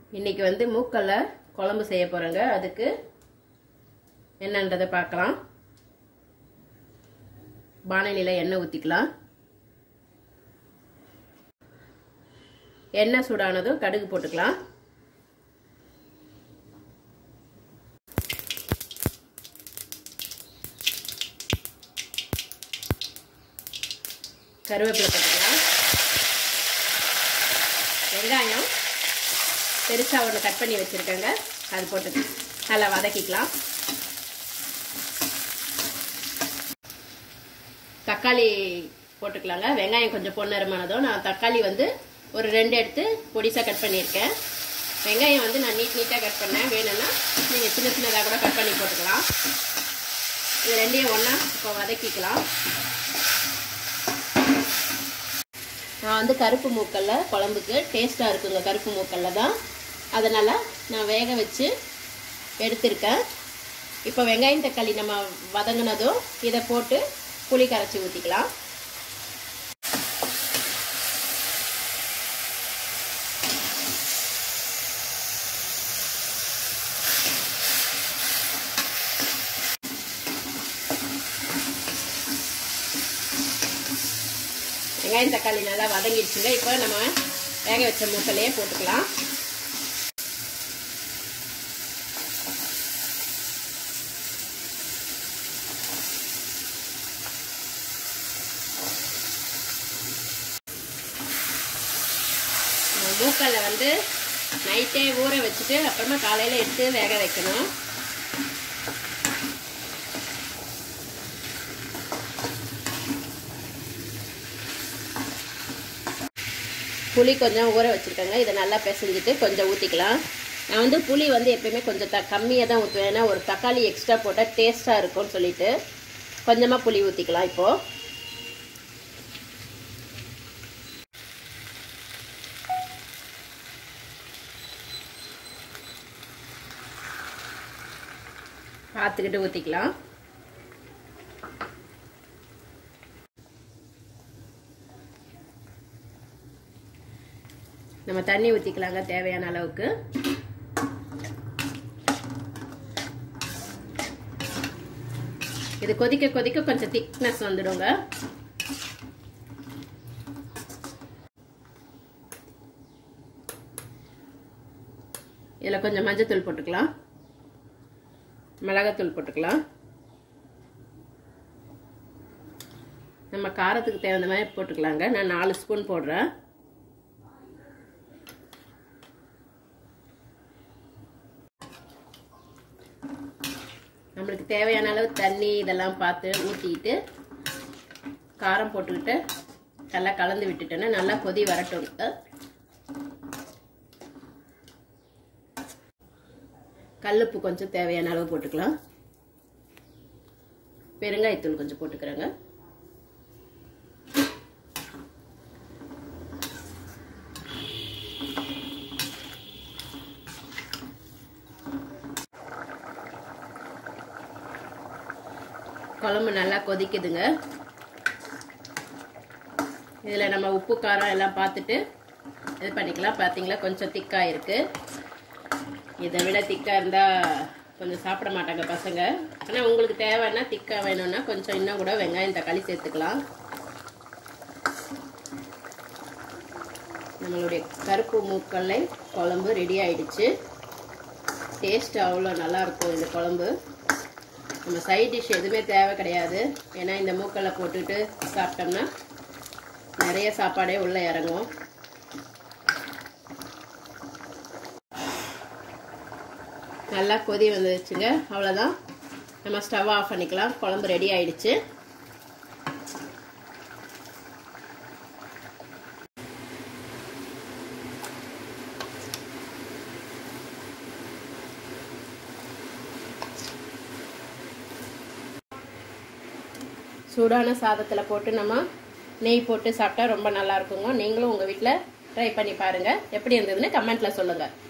இன்னைக்கு வந்து மூக்கல்ல குழம்பு செய்ய போறேங்க. அதுக்கு என்னன்றதை பார்க்கலாம். பானையில எண்ணெய் ஊத்திக்கலாம். எண்ணெய் சூடானதும் கடுகு போட்டுக்கலாம். கருவேப்பிலை போட்டுக்கலாம். வெங்காயம் பெருசா ஒன்று கட் பண்ணி வச்சிருக்கேங்க, அது போட்டு நல்லா வதக்கிக்கலாம். தக்காளி போட்டுக்கலாங்க. வெங்காயம் கொஞ்சம் பொன்னரமானதும் நான் தக்காளி வந்து ஒரு 2 எடுத்து பொடிசா கட் பண்ணியிருக்கேன். வெங்காயம் வந்து நான் நீட்டாக கட் பண்ணேன். வேணும்னா நீங்கள் சின்ன சின்னதாக கூட கட் பண்ணி போட்டுக்கலாம். இது ரெண்டையும் ஒன்றா இப்போ வதக்கிக்கலாம். நான் வந்து கருப்பு மூக்கல்ல குழம்புக்கு டேஸ்ட்டாக இருக்குங்க. கருப்பு மூக்கல்ல தான், அதனால் நான் வேக வச்சு எடுத்திருக்கேன். இப்போ வெங்காயம் தக்காளி நம்ம வதங்கினதும் இதை போட்டு புளி கரைச்சி ஊற்றிக்கலாம். வெங்காயம் தக்காளி நல்லா வதங்கிடுச்சுங்க. இப்போ நம்ம வேக வச்ச மூக்கலையே போட்டுக்கலாம். மூக்கல்ல வந்து நைட்டே ஊற வச்சுட்டு அப்புறமா காலையில எடுத்து வேக வைக்கணும். புளி கொஞ்சம் ஊற வச்சுருக்கேங்க. இதை நல்லா பிசைஞ்சிட்டு கொஞ்சம் ஊற்றிக்கலாம். நான் வந்து புளி வந்து எப்பயுமே கொஞ்சம் கம்மியாக தான் ஊற்றுவேன். ஏன்னா ஒரு தக்காளி எக்ஸ்ட்ரா போட்டால் டேஸ்ட்டாக இருக்கும்னு சொல்லிட்டு கொஞ்சமாக புளி ஊற்றிக்கலாம். இப்போது பார்த்துக்கிட்டு ஊற்றிக்கலாம். நம்ம தண்ணி ஊற்றிக்கலாங்க தேவையான அளவுக்கு. இது கொதிக்க கொதிக்க கொஞ்சம் திக்னஸ் வந்துடுங்க. இதில் கொஞ்சம் மஞ்சத்தூள் போட்டுக்கலாம், மிளகாத்தூள் போட்டுக்கலாம். நம்ம காரத்துக்கு தேவையான மாதிரி போட்டுக்கலாங்க. நான் 4 ஸ்பூன் போடுறேன். நம்மளுக்கு தேவையான அளவு தண்ணி இதெல்லாம் பார்த்து ஊற்றிக்கிட்டு காரம் போட்டுக்கிட்டு நல்லா கலந்து விட்டுட்டேன்னா நல்லா கொதி வரட்டும். கல்லுப்பு கொஞ்சம் தேவையான அளவு போட்டுக்கலாம். பெருங்காயத்தூள் கொஞ்சம் போட்டுக்கிறேங்க. குழம்பு நல்லா கொதிக்குதுங்க. இதில் நம்ம உப்பு காரம் எல்லாம் பார்த்துட்டு இது பண்ணிக்கலாம். பார்த்தீங்களா, கொஞ்சம் திக்காக இருக்குது. இதை விட திக்காக இருந்தால் கொஞ்சம் சாப்பிட மாட்டாங்க பசங்க. ஆனால் உங்களுக்கு தேவைன்னா திக்காக வேணும்னா கொஞ்சம் இன்னும் கூட வெங்காயம் தக்காளி சேர்த்துக்கலாம். நம்மளுடைய கருப்பு மூக்கல்லை குழம்பு ரெடி ஆயிடுச்சு. டேஸ்ட் அவ்வளோ நல்லாயிருக்கும் இந்த குழம்பு. நம்ம சைட் டிஷ் எதுவுமே தேவை கிடையாது. ஏன்னா இந்த மூக்கல்ல போட்டுட்டு சாப்பிட்டோம்னா நிறைய சாப்பாடே உள்ளே இறங்கும். நல்லா கொதி வந்துருச்சுங்க. அவ்வளோதான், நம்ம ஸ்டவ் ஆஃப் பண்ணிக்கலாம். குழம்பு ரெடி ஆயிடுச்சு. சூடான சாதத்தில் போட்டு நம்ம நெய் போட்டு சாப்பிட்டா ரொம்ப நல்லா இருக்குங்க. நீங்களும் உங்கள் வீட்டில் ட்ரை பண்ணி பாருங்கள். எப்படி இருந்ததுன்னு கமெண்ட்டில் சொல்லுங்கள்.